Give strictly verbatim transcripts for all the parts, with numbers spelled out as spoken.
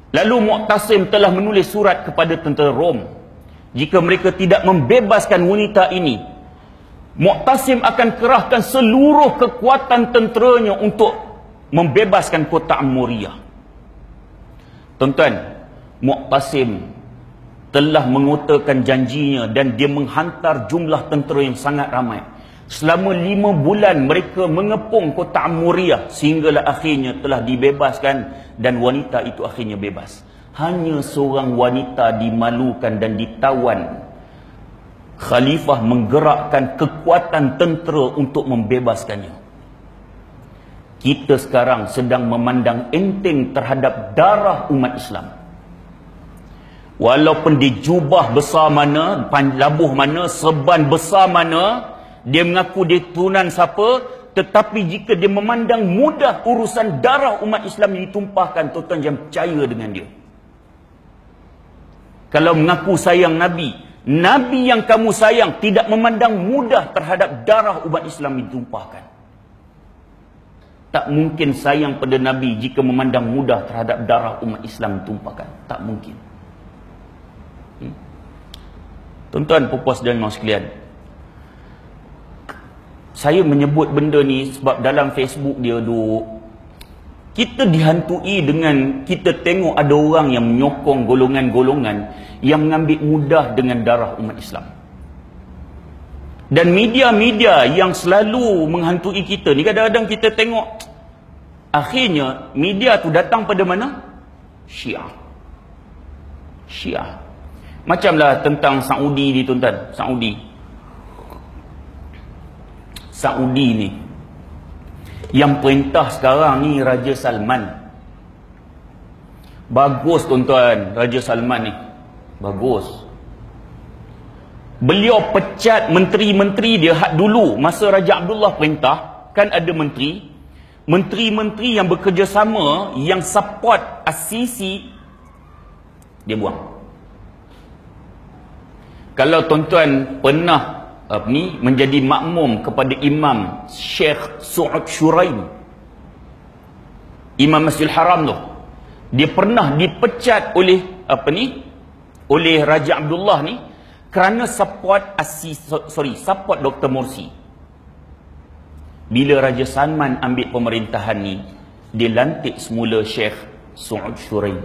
Lalu Mu'tasim telah menulis surat kepada tentera Rom. Jika mereka tidak membebaskan wanita ini, Mu'tasim akan kerahkan seluruh kekuatan tenteranya untuk membebaskan kota Amuriah. Tuan-tuan, Mu'tasim telah mengutarakan janjinya dan dia menghantar jumlah tentera yang sangat ramai. Selama lima bulan mereka mengepung kota Amuriah sehinggalah akhirnya telah dibebaskan dan wanita itu akhirnya bebas. Hanya seorang wanita dimalukan dan ditawan. Khalifah menggerakkan kekuatan tentera untuk membebaskannya. Kita sekarang sedang memandang enteng terhadap darah umat Islam. Walaupun di jubah besar mana, labuh mana, serban besar mana, dia mengaku dia turunan siapa, tetapi jika dia memandang mudah urusan darah umat Islam yang ditumpahkan, tuan-tuan jangan percaya dengan dia. Kalau mengaku sayang Nabi, Nabi yang kamu sayang tidak memandang mudah terhadap darah umat Islam yang ditumpahkan. Tak mungkin sayang pada Nabi jika memandang mudah terhadap darah umat Islam ditumpahkan. Tak mungkin. Hmm. Tuan-tuan, puas dan mahu sekalian, saya menyebut benda ni sebab dalam Facebook dia duk, kita dihantui dengan kita tengok ada orang yang menyokong golongan-golongan yang mengambil mudah dengan darah umat Islam. Dan media-media yang selalu menghantui kita ni, kadang-kadang kita tengok akhirnya media tu datang pada mana? Syiah. Syiah. Macamlah tentang Saudi ni, tuan-tuan. Saudi. Saudi ni, yang perintah sekarang ni Raja Salman. Bagus tuan-tuan, Raja Salman ni bagus. Beliau pecat menteri-menteri dia hak dulu masa Raja Abdullah perintah. Kan ada menteri Menteri-menteri yang bekerjasama, yang support As-Sisi, dia buang. Kalau tuan-tuan pernah apa ni menjadi makmum kepada Imam Syekh Su'ud Shuraim, Imam Masjidil Haram tu, dia pernah dipecat oleh apa ni oleh Raja Abdullah ni kerana support Asis, sorry support Doktor Morsi. Bila Raja Salman ambil pemerintahan ni, dia lantik semula Syekh Su'ud Shuraim.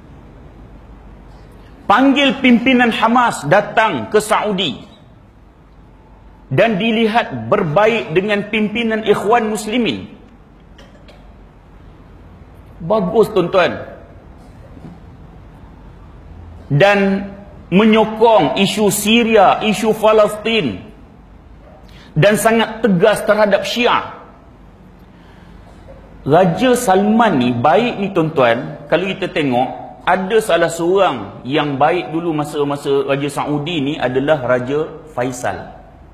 Panggil pimpinan Hamas datang ke Saudi dan dilihat berbaik dengan pimpinan Ikhwan Muslimin. Bagus tuan-tuan. Dan menyokong isu Syria, isu Palestin, dan sangat tegas terhadap Syiah. Raja Salman ni baik ni tuan-tuan. Kalau kita tengok, ada salah seorang yang baik dulu masa-masa Raja Saudi ni adalah Raja Faisal.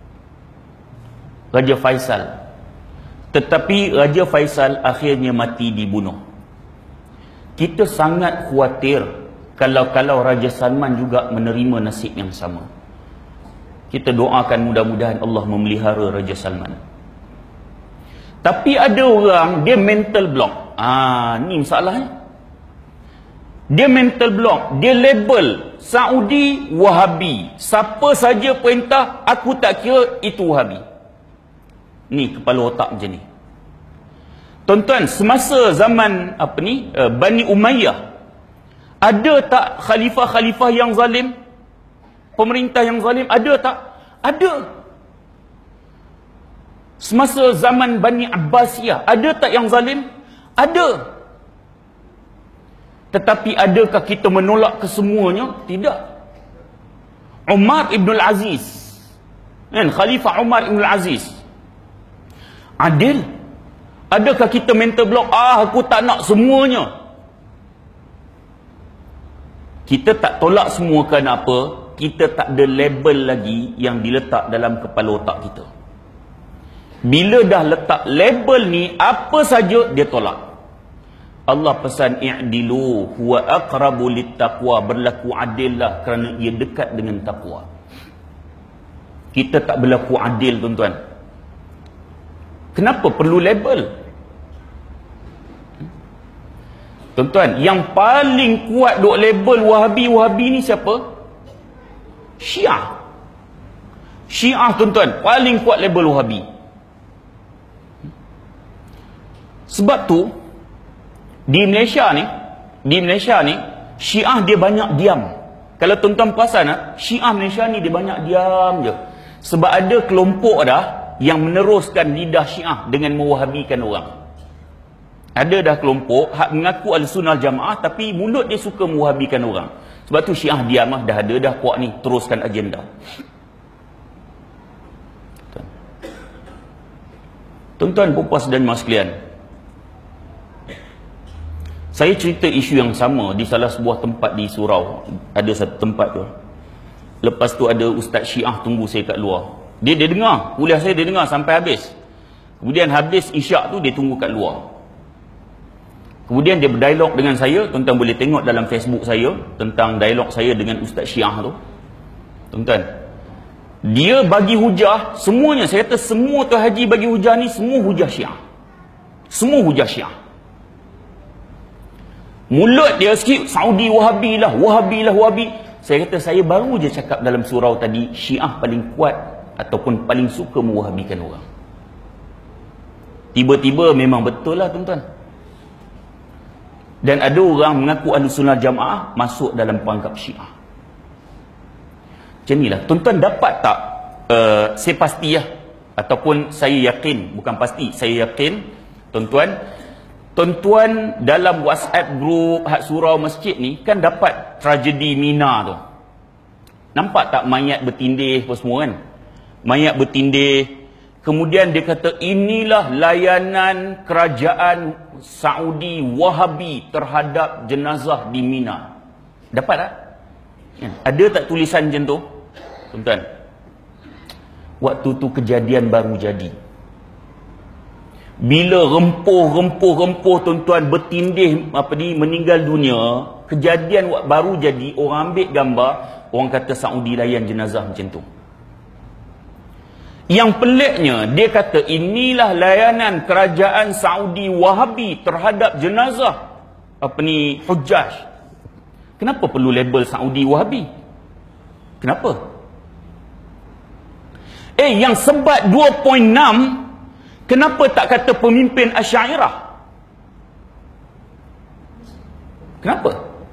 Raja Faisal. Tetapi Raja Faisal akhirnya mati dibunuh. Kita sangat khawatir kalau-kalau Raja Salman juga menerima nasib yang sama. Kita doakan mudah-mudahan Allah memelihara Raja Salman. Tapi ada orang, dia mental block. Ah, ni masalahnya. Dia mental block. Dia label Saudi Wahabi. Siapa saja perintah, aku tak kira itu Wahabi. Ni kepala otak macam ni. Tuan-tuan, semasa zaman apa ni uh, Bani Umayyah, ada tak khalifah-khalifah yang zalim? Pemerintah yang zalim ada tak? Ada. Semasa zaman Bani Abbasiyah, ada tak yang zalim? Ada. Tetapi adakah kita menolak kesemuanya? Tidak. Umar Ibn Al-Aziz, kan, Khalifah Umar Ibn Al-Aziz, adil? Adakah kita mental block? Ah, aku tak nak semuanya. Kita tak tolak semua kerana apa? Kita tak ada label lagi yang diletak dalam kepala otak kita. Bila dah letak label ni, apa saja dia tolak. Allah pesan, i'dilu huwa aqrabu littaqwa, berlaku adillah kerana ia dekat dengan takwa. Kita tak berlaku adil tuan-tuan. Kenapa perlu label? Tuan-tuan, yang paling kuat duk label Wahabi-Wahabi ni siapa? Syiah. Syiah, tuan-tuan, paling kuat label Wahabi. Sebab tu di Malaysia ni, di Malaysia ni Syiah dia banyak diam. Kalau tuan-tuan perasan, Syiah Malaysia ni dia banyak diam je. Sebab ada kelompok dah yang meneruskan lidah Syiah dengan mewahabikan orang. Ada dah kelompok hak mengaku Ahlussunnah Jamaah tapi mulut dia suka mewahabikan orang. Sebab tu Syiah diam lah, dah ada dah puak ni teruskan agenda. Tuan-tuan, puas dan mas sekalian, saya cerita isu yang sama di salah sebuah tempat di Surau. Ada satu tempat tu. Lepas tu ada Ustaz Syiah tunggu saya kat luar. Dia dia dengar, kuliah saya dia dengar sampai habis. Kemudian habis isyak tu dia tunggu kat luar. Kemudian dia berdialog dengan saya. Tuan-tuan boleh tengok dalam Facebook saya tentang dialog saya dengan Ustaz Syiah tu. Tuan-tuan, dia bagi hujah semuanya. Saya kata semua tu haji bagi hujah ni semua hujah Syiah. Semua hujah Syiah. Mulut dia sikit Saudi Wahabi lah, Wahabi lah, Wahabi. Saya kata saya baru je cakap dalam surau tadi Syiah paling kuat ataupun paling suka mewahabikan orang. Tiba-tiba memang betul lah, tuan-tuan. Dan ada orang mengaku Ahlussunnah Jamaah masuk dalam perangkap Syiah. Macam inilah. Tuan-tuan dapat tak, uh, saya pasti lah, ataupun saya yakin, bukan pasti, saya yakin, tuan-tuan, tuan-tuan dalam WhatsApp group Hak Surau Masjid ni kan dapat tragedi Mina tu. Nampak tak mayat bertindih apa semua kan? Mayat bertindih. Kemudian dia kata inilah layanan kerajaan Saudi Wahabi terhadap jenazah di Mina. Dapat tak? Ya. Ada tak tulisan macam tu? Tuan-tuan, waktu tu kejadian baru jadi. Bila rempuh-rempuh-rempuh tuan-tuan bertindih apa ni meninggal dunia, kejadian baru jadi, orang ambil gambar, orang kata Saudi layan jenazah macam tu. Yang peliknya, dia kata inilah layanan kerajaan Saudi Wahabi terhadap jenazah apa ni Hujjaj. Kenapa perlu label Saudi Wahabi? Kenapa? Eh, yang sebat dua perpuluhan enam, kenapa tak kata pemimpin Asy'ariyah? Kenapa?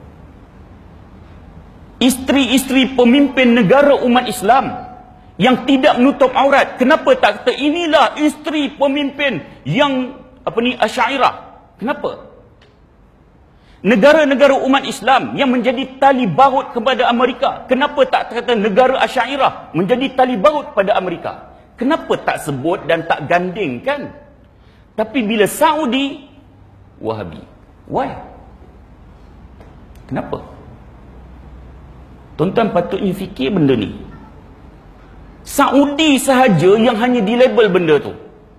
Isteri-isteri pemimpin negara umat Islam yang tidak menutup aurat, kenapa tak kata inilah isteri pemimpin yang apa ni Asy'ariyah? Kenapa? Negara-negara umat Islam yang menjadi tali baut kepada Amerika, kenapa tak kata negara Asy'ariyah menjadi tali baut kepada Amerika? Kenapa tak sebut dan tak gandingkan? Tapi bila Saudi, Wahabi. Why? Kenapa? Tuan-tuan patutnya fikir benda ni. Saudi sahaja yang hanya dilabel benda tu.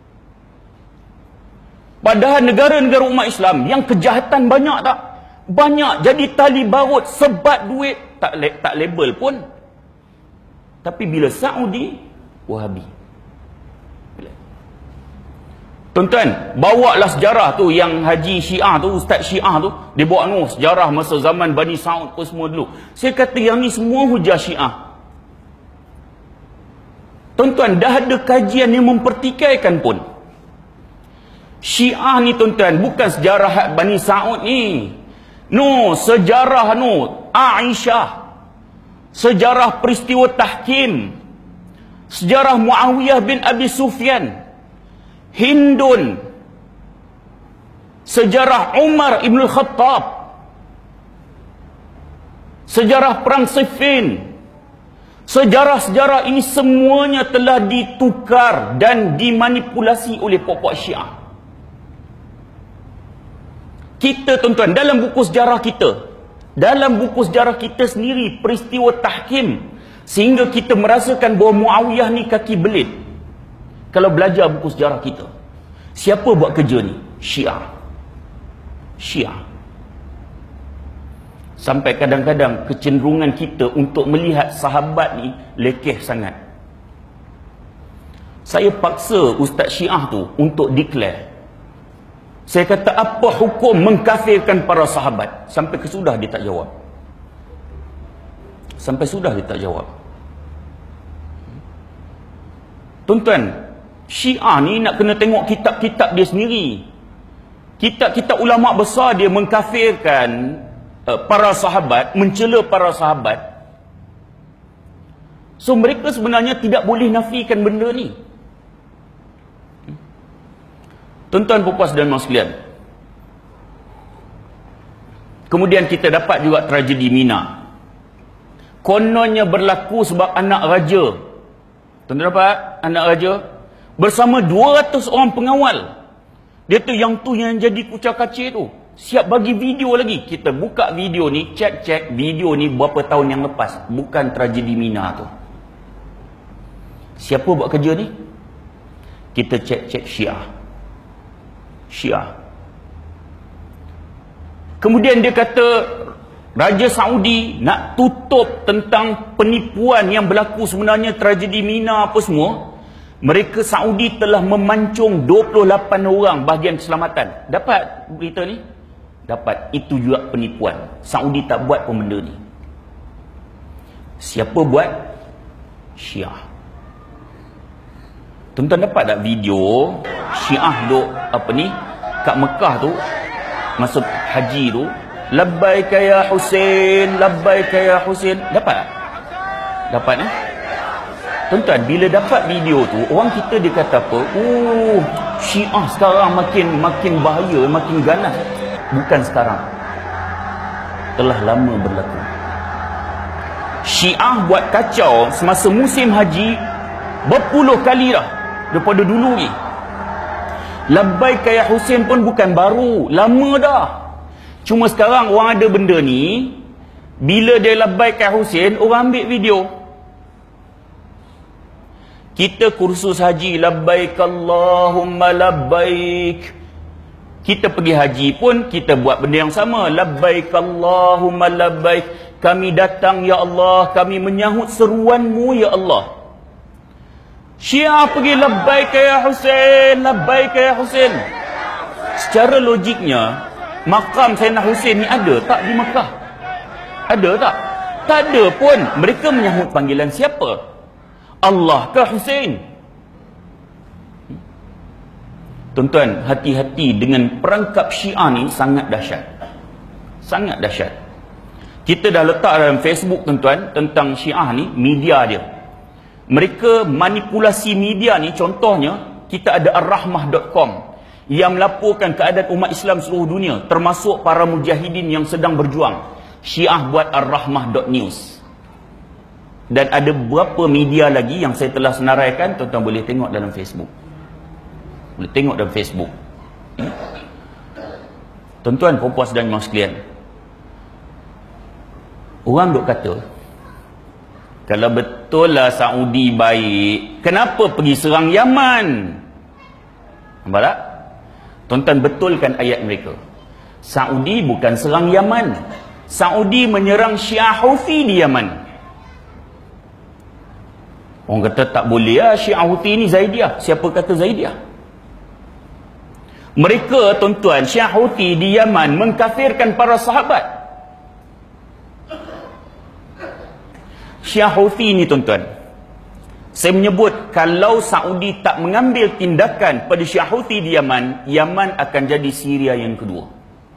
Padahal negara-negara umat Islam yang kejahatan banyak tak? Banyak. Jadi tali baut, sebat duit, tak tak label pun. Tapi bila Saudi, Wahabi. Tuan-tuan, bawalah sejarah tu yang Haji Syiah tu, Ustaz Syiah tu, dia bawa no, sejarah masa zaman Bani Saud apa semua dulu. Saya kata yang ni semua hujah Syiah. Tuan-tuan, dah ada kajian yang mempertikaikan pun. Syiah ni tuan-tuan, bukan sejarah Bani Saud ni. No, sejarah no, Aisyah. Sejarah peristiwa tahkim. Sejarah Muawiyah bin Abi Sufyan. Hindun. Sejarah Umar Ibn Khattab. Sejarah Perang Siffin. Sejarah-sejarah ini semuanya telah ditukar dan dimanipulasi oleh puak-puak Syiah. Kita tuan-tuan, dalam buku sejarah kita, dalam buku sejarah kita sendiri, peristiwa tahkim, sehingga kita merasakan bahawa Muawiyah ni kaki belit. Kalau belajar buku sejarah kita, siapa buat kerja ni? Syiah. Syiah. Sampai kadang-kadang kecenderungan kita untuk melihat sahabat ni lekeh sangat. Saya paksa Ustaz Syiah tu untuk declare Saya kata, apa hukum mengkafirkan para sahabat? Sampai ke sudah dia tak jawab. Sampai sudah dia tak jawab. Tuan-tuan, Syiah ni nak kena tengok kitab-kitab dia sendiri. Kitab-kitab ulama' besar dia mengkafirkan uh, para sahabat, mencela para sahabat. So mereka sebenarnya tidak boleh nafikan benda ni. Tuan-tuan, puan-puan dan puan sekalian, kemudian kita dapat juga tragedi Mina. Kononnya berlaku sebab anak raja. Tuan-tuan dapat anak raja bersama dua ratus orang pengawal. Dia tu yang tu yang jadi kucak kacir tu. Siap bagi video lagi. Kita buka video ni, cek-cek video ni berapa tahun yang lepas. Bukan tragedi Mina tu. Siapa buat kerja ni? Kita cek-cek Syiah. Syiah. Kemudian dia kata Raja Saudi nak tutup tentang penipuan yang berlaku sebenarnya tragedi Mina apa semua. Mereka Saudi telah memancung dua puluh lapan orang bahagian keselamatan. Dapat berita ni? Dapat. Itu juga penipuan. Saudi tak buat pun benda ni. Siapa buat? Syiah. Tuan-tuan dapat tak video Syiah duk apa ni kat Mekah tu, masa haji tu, labbaika ya Husain, labbaika ya Husain. Dapat tak? Dapat eh? Tuan-tuan, bila dapat video tu, orang kita dia kata apa? Oh, Syiah sekarang makin makin bahaya, makin ganas. Bukan sekarang. Telah lama berlaku. Syiah buat kacau semasa musim haji berpuluh kali dah daripada dulu ni. Labbaika ya Husain pun bukan baru, lama dah. Cuma sekarang orang ada benda ni, bila dia labbaika ya Husain, orang ambil video. Kita kursus haji, labbaik Allahumma labbaik. Kita pergi haji pun kita buat benda yang sama, labbaik Allahumma labbaik. Kami datang ya Allah, kami menyahut seruanmu ya Allah. Syiah pergi labbaik ya Husain, labbaik ya Husain. Secara logiknya, makam Sayyidina Husain ni ada tak di Mekah? Ada tak? Tak ada pun. Mereka menyahut panggilan siapa? Allah ke Husain? Tuan-tuan, hati-hati dengan perangkap Syiah ni, sangat dahsyat. Sangat dahsyat. Kita dah letak dalam Facebook, tuan-tuan, tentang Syiah ni, media dia. Mereka manipulasi media ni, contohnya, kita ada ar rahmah dot com yang melaporkan keadaan umat Islam seluruh dunia, termasuk para mujahidin yang sedang berjuang. Syiah buat ar rahmah dot news. Dan ada beberapa media lagi yang saya telah senaraikan, tuan-tuan boleh tengok dalam Facebook. Boleh tengok dalam Facebook. Hmm? Tuan-tuan, puan-puan dan puan sekalian, orang duk kata, kalau betul lah Saudi baik, kenapa pergi serang Yaman? Nampak tak? Tuan-tuan, betulkan ayat mereka. Saudi bukan serang Yaman. Saudi menyerang Syiah Houthi di Yaman. Orang kata tak boleh lah Syiah Houthi ni Zaidiyah. Siapa kata Zaidiyah? Mereka, tuan-tuan, Syiah Houthi di Yaman mengkafirkan para sahabat. Syiah Houthi ni, tuan-tuan, saya menyebut kalau Saudi tak mengambil tindakan pada Syiah Houthi di Yaman, Yaman akan jadi Syria yang kedua.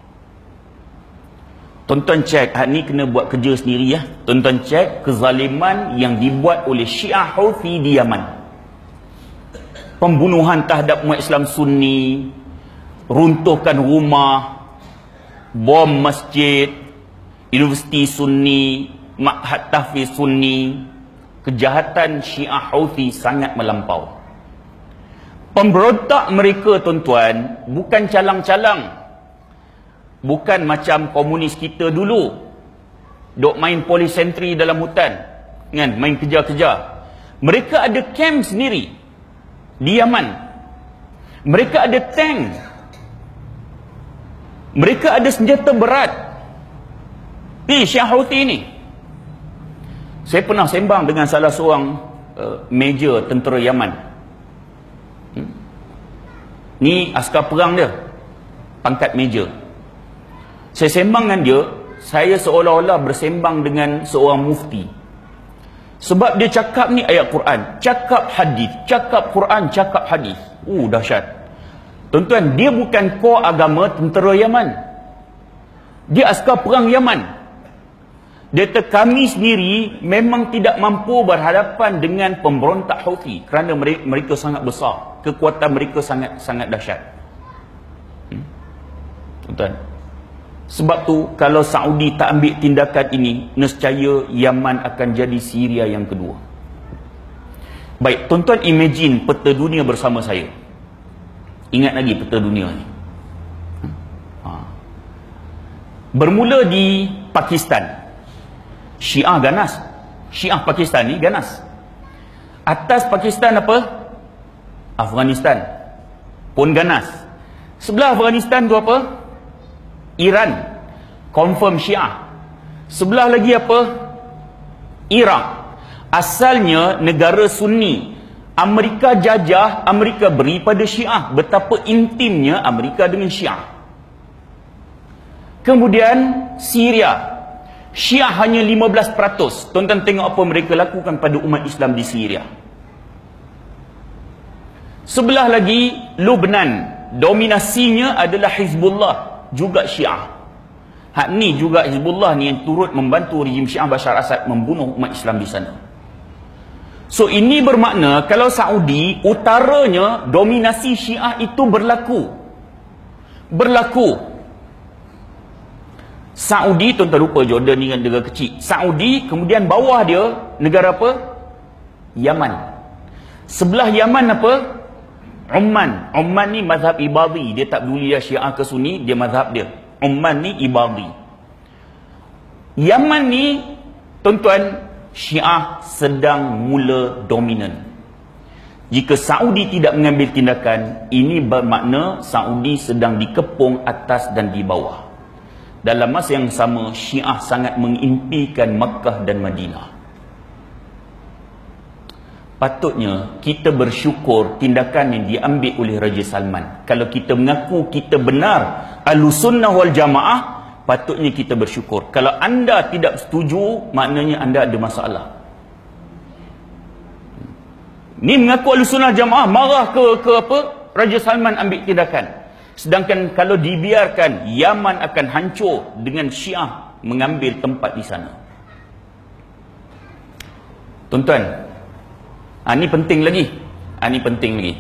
Tuan-tuan cek, hak ni kena buat kerja sendiri ya. Tuan-tuan cek kezaliman yang dibuat oleh Syiah Houthi di Yaman. Pembunuhan terhadap umat Islam Sunni, runtuhkan rumah, bom masjid, universiti Sunni, ma'had tahfiz Sunni. Kejahatan Syiah Houthi sangat melampau. Pemberontak mereka, tuan-tuan, bukan calang-calang. Bukan macam komunis kita dulu, duk main polisentri dalam hutan, kan, main kejar-kejar. Mereka ada camp sendiri di Yaman. Mereka ada tank. Mereka ada senjata berat. Ni Syiah Houthi ni. Saya pernah sembang dengan salah seorang uh, major tentera Yaman. Hmm? Ni askar perang dia. pangkat meja. Saya sembang dengan dia, saya seolah-olah bersembang dengan seorang mufti. Sebab dia cakap ni ayat Quran, cakap hadis, cakap Quran, cakap hadis. Uh, dahsyat. Tuan-tuan, dia bukan kor agama tentera Yaman. Dia askar perang Yaman. Dia kata kami sendiri memang tidak mampu berhadapan dengan pemberontak Houthi kerana mereka, mereka sangat besar. Kekuatan mereka sangat sangat dahsyat. Hmm? Tuan-tuan. Sebab tu kalau Saudi tak ambil tindakan ini, nescaya Yaman akan jadi Syria yang kedua. Baik, tuan-tuan imagine peta dunia bersama saya. Ingat lagi peta dunia ni. Ha. Bermula di Pakistan. Syiah ganas. Syiah Pakistan ni ganas. Atas Pakistan apa? Afghanistan pun ganas. Sebelah Afghanistan tu apa? Iran, confirm Syiah. Sebelah lagi apa? Iraq, asalnya negara Sunni. Amerika jajah, Amerika beri pada Syiah. Betapa intimnya Amerika dengan Syiah. Kemudian Syria, Syiah hanya lima belas peratus. Tuan-tuan tengok apa mereka lakukan pada umat Islam di Syria. Sebelah lagi Lebanon, dominasinya adalah Hizbullah, juga Syiah. Hak ni juga Hizbullah ni yang turut membantu rejim Syiah Bashar Assad membunuh umat Islam di sana. So ini bermakna kalau Saudi utaranya dominasi Syiah itu berlaku. Berlaku. Saudi, tuan-tuan lupa Jordan ni kan negara kecil. Saudi, kemudian bawah dia negara apa? Yaman. Sebelah Yaman apa? Oman. Oman ni mazhab Ibadi. Dia tak peduli dia Syiah ke Sunni, dia mazhab dia. Oman ni Ibadi. Yaman ni, tuan-tuan, Syiah sedang mula dominan. Jika Saudi tidak mengambil tindakan, ini bermakna Saudi sedang dikepung atas dan di bawah. Dalam masa yang sama, Syiah sangat mengimpikan Makkah dan Madinah. Patutnya kita bersyukur tindakan yang diambil oleh Raja Salman. Kalau kita mengaku kita benar Ahlussunnah wal Jamaah, patutnya kita bersyukur. Kalau anda tidak setuju, maknanya anda ada masalah. Ni mengaku Ahlussunnah Jamaah, marah ke ke apa? Raja Salman ambil tindakan. Sedangkan kalau dibiarkan, Yaman akan hancur dengan Syiah mengambil tempat di sana. Tuan-tuan, ha, ni penting lagi. Ha, ni penting lagi.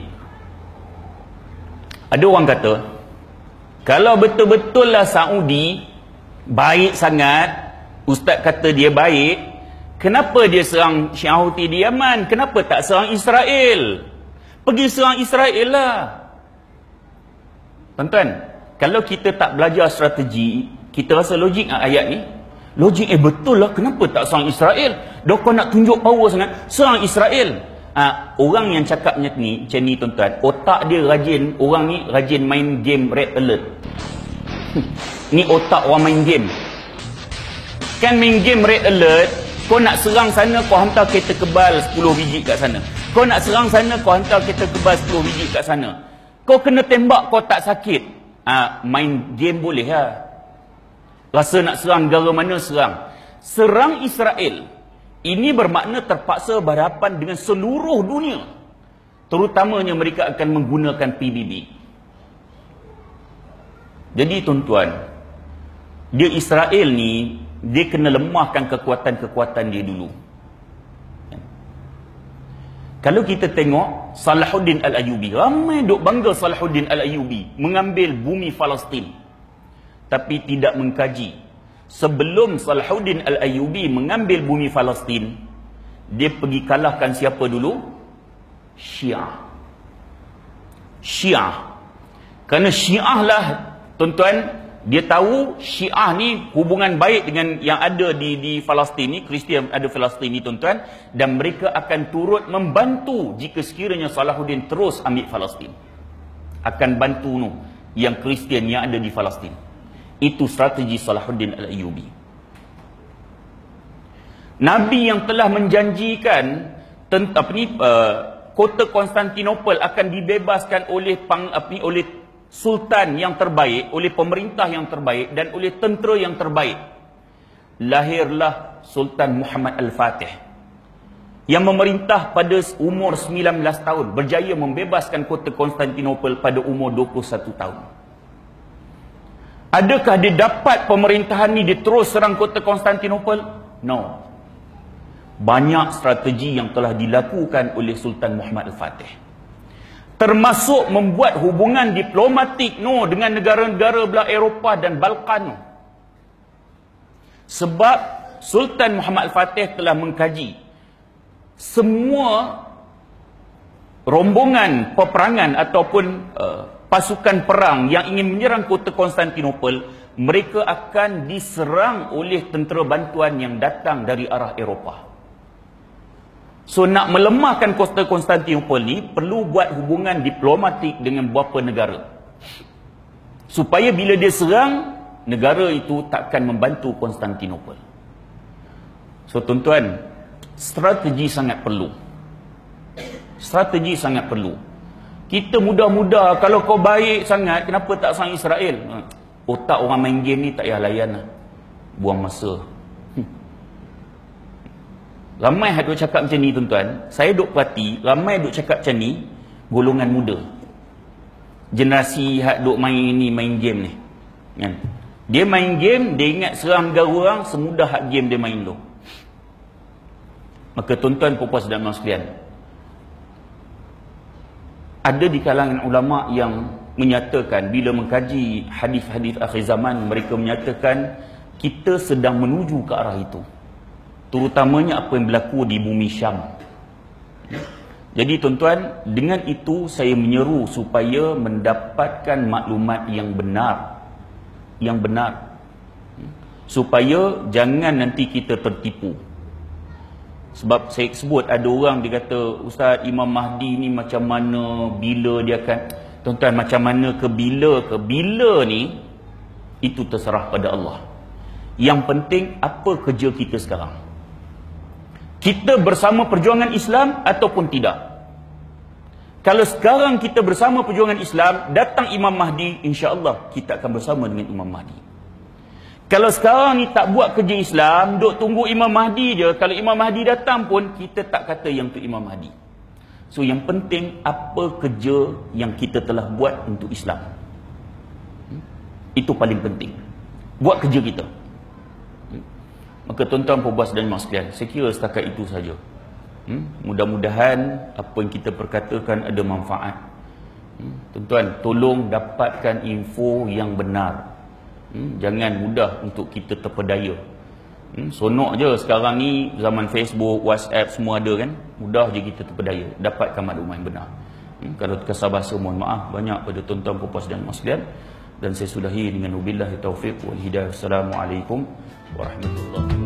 Ada orang kata, kalau betul-betul lah Saudi baik sangat, ustaz kata dia baik, kenapa dia serang Syiah Houthi di Yaman? Kenapa tak serang Israel? Pergi serang Israel lah. Tuan-tuan, kalau kita tak belajar strategi, kita rasa logik tak ayat ni? Logik, eh betul lah, kenapa tak serang Israel? Dah kau nak tunjuk power sangat, serang Israel. Ha, orang yang cakap macam ni, macam ni tuan-tuan, otak dia rajin, orang ni rajin main game Red Alert. Ni otak orang main game. Kan main game Red Alert, kau nak serang sana, kau hantar kereta kebal sepuluh biji kat sana. Kau nak serang sana, kau hantar kereta kebal sepuluh biji kat sana. Kau kena tembak, kau tak sakit. Ha, main game boleh lah. Rasa nak serang negara mana, serang. Serang Israel, ini bermakna terpaksa berhadapan dengan seluruh dunia. Terutamanya mereka akan menggunakan P B B. Jadi tuan-tuan, dia Israel ni, dia kena lemahkan kekuatan-kekuatan dia dulu. Kalau kita tengok Salahuddin Al-Ayyubi, ramai duk bangga Salahuddin Al-Ayyubi mengambil bumi Palestin, tapi tidak mengkaji. Sebelum Salahuddin Al-Ayyubi mengambil bumi Palestin, dia pergi kalahkan siapa dulu? Syiah. Syiah. Kerana Syiah lah, tuan-tuan, dia tahu Syiah ni hubungan baik dengan yang ada di di Palestin ni, Kristian ada Palestin ni tuan-tuan, dan mereka akan turut membantu jika sekiranya Salahuddin terus ambil Palestin. Akan bantu nu yang Kristian yang ada di Palestin. Itu strategi Salahuddin Al-Ayyubi. Nabi yang telah menjanjikan tent, apa ni, uh, kota Konstantinopel akan dibebaskan oleh pang, apa ni, oleh sultan yang terbaik, oleh pemerintah yang terbaik dan oleh tentera yang terbaik, lahirlah Sultan Muhammad Al-Fatih yang memerintah pada umur sembilan belas tahun, berjaya membebaskan kota Konstantinopel pada umur dua puluh satu tahun. Adakah dia dapat pemerintahan ni dia terus serang kota Konstantinopel? No. Banyak strategi yang telah dilakukan oleh Sultan Muhammad Al-Fatih, termasuk membuat hubungan diplomatik no dengan negara-negara belah Eropah dan Balkan no. Sebab Sultan Muhammad Al-Fatih telah mengkaji semua rombongan peperangan ataupun uh, pasukan perang yang ingin menyerang kota Konstantinopel, mereka akan diserang oleh tentera bantuan yang datang dari arah Eropah. So nak melemahkan kota Konstantinopel ni perlu buat hubungan diplomatik dengan beberapa negara, supaya bila dia serang, negara itu takkan membantu Konstantinopel. So tuan-tuan, strategi sangat perlu. Strategi sangat perlu. Kita mudah-mudah, kalau kau baik sangat, kenapa tak serang Israel? Otak orang main game ni tak payah layan lah. Buang masa. Ramai yang duk cakap macam ni tuan-tuan. Saya duk perhati, ramai duk cakap macam ni golongan muda, generasi yang duk main ni, main game ni kan? Dia main game, dia ingat serang negara orang semudah hak game dia main tu. Maka tuan-tuan, puan-puan dan puan sekalian, ada di kalangan ulama yang menyatakan, bila mengkaji hadis-hadis akhir zaman, mereka menyatakan kita sedang menuju ke arah itu, terutamanya apa yang berlaku di bumi Syam. Jadi tuan-tuan, dengan itu saya menyeru supaya mendapatkan maklumat yang benar, yang benar, supaya jangan nanti kita tertipu. Sebab saya sebut ada orang dia kata, Ustaz, Imam Mahdi ni macam mana, bila dia akan, tuan-tuan, macam mana ke bila ke bila ni, itu terserah pada Allah. Yang penting apa kerja kita sekarang. Kita bersama perjuangan Islam ataupun tidak. Kalau sekarang kita bersama perjuangan Islam, datang Imam Mahdi, insya-Allah kita akan bersama dengan Imam Mahdi. Kalau sekarang ni tak buat kerja Islam, duk tunggu Imam Mahdi je, kalau Imam Mahdi datang pun kita tak kata yang tu Imam Mahdi. So yang penting apa kerja yang kita telah buat untuk Islam. Itu paling penting. Buat kerja kita. Maka tuan-tuan, puan-puan dan mas sekalian, saya kira setakat itu saja. Hmm? Mudah-mudahan apa yang kita perkatakan ada manfaat. Hmm? Tuan-tuan, tolong dapatkan info yang benar. Hmm? Jangan mudah untuk kita terpedaya. Hmm? Sonok je sekarang ni, zaman Facebook, WhatsApp semua ada kan. Mudah je kita terpedaya. Dapatkan maklumat yang benar. Hmm? Kalau terkasar bahasa, mohon maaf banyak pada tuan-tuan, puan-puan dan mas sekalian. Dan saya sudahi dengan wabillahi taufiq wal hidayah. Assalamualaikum warahmatullahi wabarakatuh.